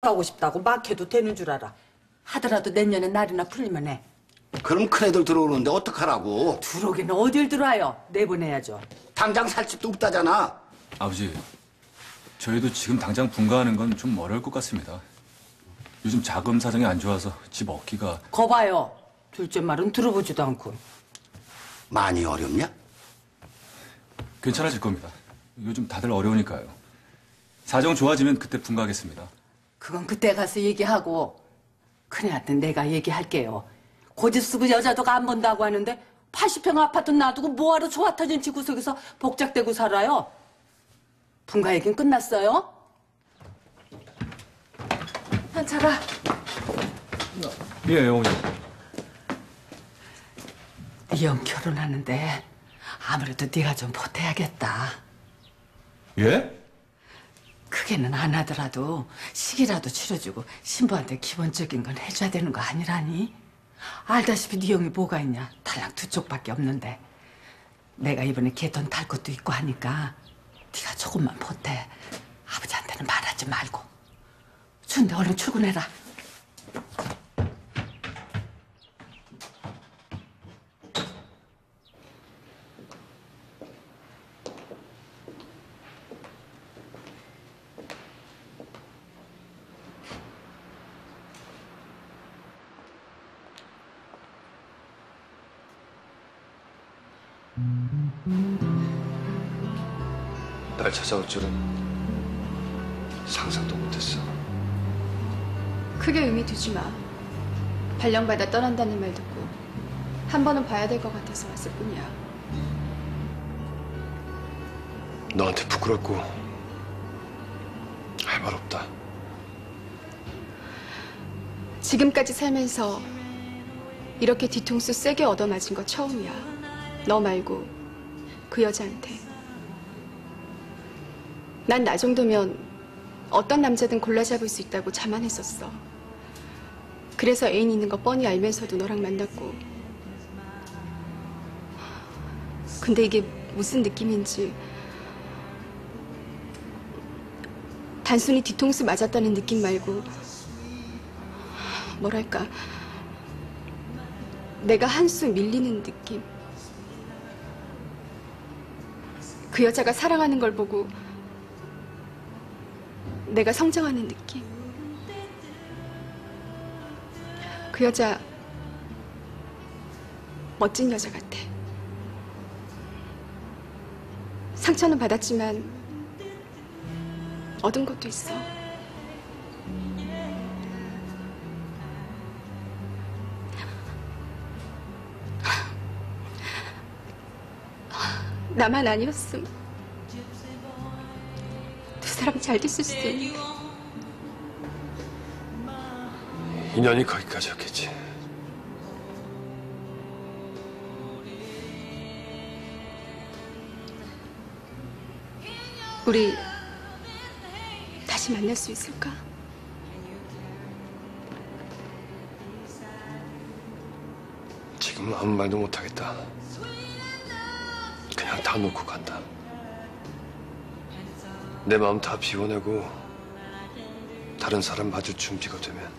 하고 싶다고 막 해도 되는 줄 알아. 하더라도 내년에 날이나 풀리면 해. 그럼 큰애들 들어오는데 어떡하라고? 들어오기는 어딜 들어와요. 내보내야죠. 당장 살 집도 없다잖아. 아버지, 저희도 지금 당장 분가하는 건 좀 어려울 것 같습니다. 요즘 자금 사정이 안 좋아서 집 얻기가... 거봐요. 둘째 말은 들어보지도 않고. 많이 어렵냐? 괜찮아질 겁니다. 요즘 다들 어려우니까요. 사정 좋아지면 그때 분가하겠습니다. 그건 그때 가서 얘기하고 큰애한테 내가 얘기할게요. 고집 쓰고 여자도 안 본다고 하는데 80평 아파트 놔두고 뭐하러 조 같아진 집구석에서 복작대고 살아요? 분가 얘긴 끝났어요? 한차라. 예, 어머니. 이형 결혼하는데 아무래도 네가 좀 보태야겠다. 예? 크게는 안 하더라도 식이라도 치러주고 신부한테 기본적인 건 해줘야 되는 거 아니라니? 알다시피 네 형이 뭐가 있냐? 달랑 두 쪽밖에 없는데 내가 이번에 개돈 탈 것도 있고 하니까 네가 조금만 보태. 아버지한테는 말하지 말고. 준대 얼른 출근해라. 날 찾아올 줄은 상상도 못했어. 크게 의미 두지 마. 발령받아 떠난다는 말 듣고 한 번은 봐야 될 것 같아서 왔을 뿐이야. 너한테 부끄럽고 할 말 없다. 지금까지 살면서 이렇게 뒤통수 세게 얻어맞은 거 처음이야. 너 말고 그 여자한테. 난 나 정도면 어떤 남자든 골라 잡을 수 있다고 자만했었어. 그래서 애인 있는 거 뻔히 알면서도 너랑 만났고. 근데 이게 무슨 느낌인지 단순히 뒤통수 맞았다는 느낌 말고 뭐랄까 내가 한 수 밀리는 느낌. 그 여자가 사랑하는 걸 보고 내가 성장하는 느낌. 그 여자 멋진 여자 같아. 상처는 받았지만 얻은 것도 있어. 나만 아니었음 두 사람 잘 됐을 수도 있는데. 인연이 거기까지였겠지. 우리 다시 만날 수 있을까? 지금은 아무 말도 못하겠다. 그냥 다 놓고 간다. 내 마음 다 비워내고 다른 사람 봐줄 준비가 되면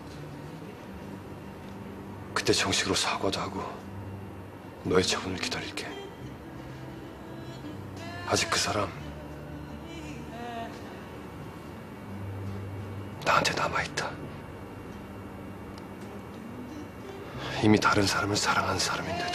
그때 정식으로 사과도 하고 너의 처분을 기다릴게. 아직 그 사람 나한테 남아있다. 이미 다른 사람을 사랑하는 사람인데도.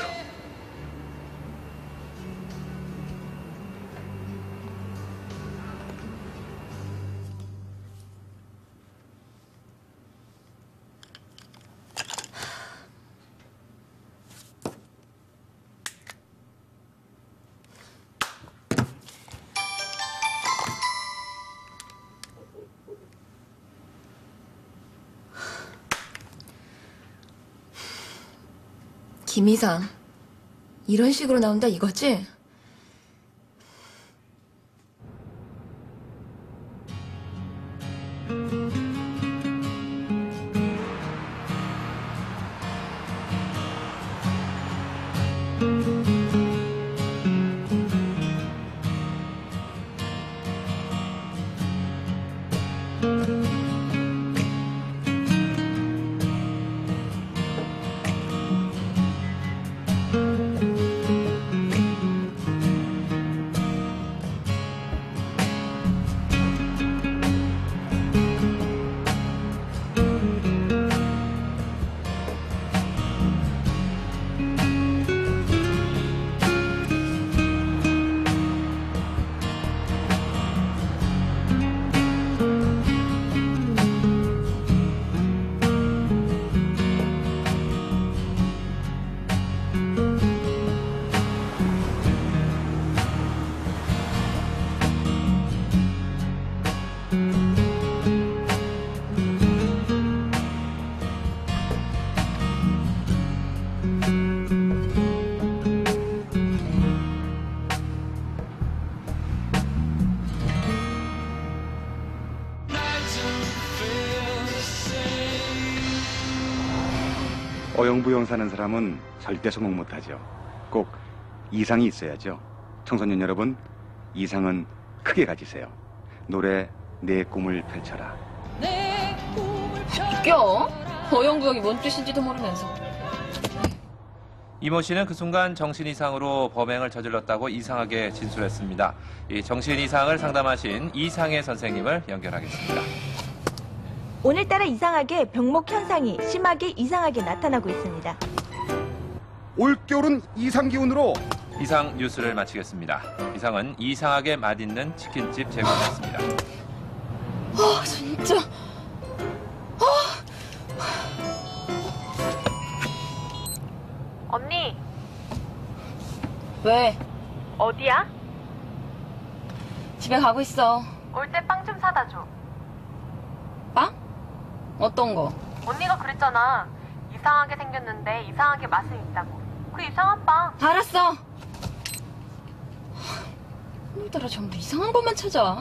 김이상, 이런 식으로 나온다 이거지? 어영부영 사는 사람은 절대 성공 못하죠. 꼭 이상이 있어야죠. 청소년 여러분, 이상은 크게 가지세요. 노래 내 꿈을 펼쳐라. 웃겨? 어영부영이 뭔 뜻인지도 모르면서. 이모 씨는 그 순간 정신 이상으로 범행을 저질렀다고 이상하게 진술했습니다. 이 정신 이상을 상담하신 이상해 선생님을 연결하겠습니다. 오늘따라 이상하게 병목 현상이 심하게 이상하게 나타나고 있습니다. 올겨울은 이상 기운으로 이상 뉴스를 마치겠습니다. 이상은 이상하게 맛있는 치킨집 제공했습니다. 진짜. 언니, 왜? 어디야? 집에 가고 있어. 올 때 빵 좀 사다 줘. 빵? 어떤 거? 언니가 그랬잖아. 이상하게 생겼는데 이상하게 맛은 있다고. 그 이상한 빵. 알았어. 오늘따라 전부 이상한 것만 찾아.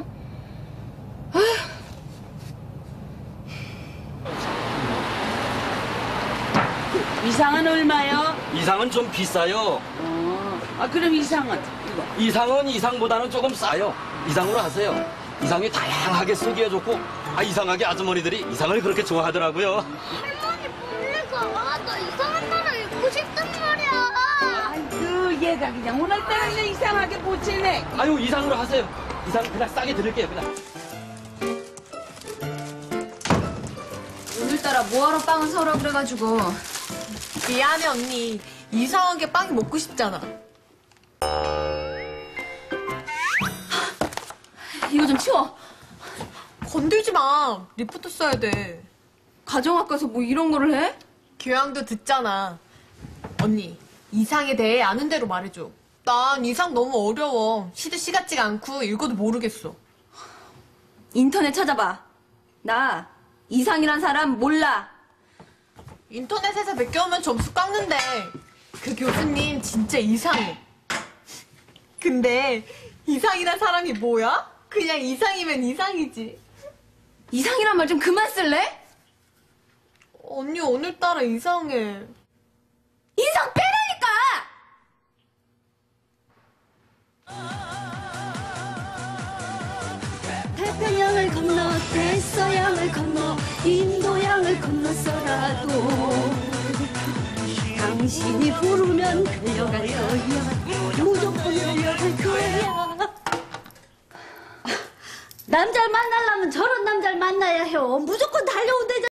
이상은 얼마요? 이상은 좀 비싸요. 그럼 이상은 이거. 이상은 이상보다는 조금 싸요. 이상으로 하세요. 이상이 다양하게 쓰기에 좋고, 이상하게 아주머니들이 이상을 그렇게 좋아하더라고요. 할머니 몰래가 나 이상한 나라 입고 싶단 말이야. 아이고 얘가 그냥 오늘따라 그냥 이상하게 보채네. 아유, 이상으로 하세요. 이상 그냥 싸게 드릴게요, 그냥. 오늘따라 뭐하러 빵을 사오라 그래가지고. 미안해, 언니. 이상하게 빵이 먹고 싶잖아. 이거 좀 치워. 건들지 마. 리포트 써야 돼. 가정학과에서 뭐 이런 거를 해? 교양도 듣잖아. 언니, 이상에 대해 아는 대로 말해줘. 난 이상 너무 어려워. 시도 시 같지가 않고 읽어도 모르겠어. 인터넷 찾아봐. 나 이상이란 사람 몰라. 인터넷에서 베껴오면 점수 깎는데 그 교수님 진짜 이상해. 근데 이상이란 사람이 뭐야? 그냥 이상이면 이상이지. 이상이란 말 좀 그만 쓸래? 언니 오늘따라 이상해. 이상 빼라니까! 태평양을 건너 대서양을 건너 인도양을 건너서라도 당신이 부르면 끌려갈 거야. 무조건 끌려갈 거야. 남자를 만나려면 저런 남자를 만나야 해요. 무조건 달려온대잖아.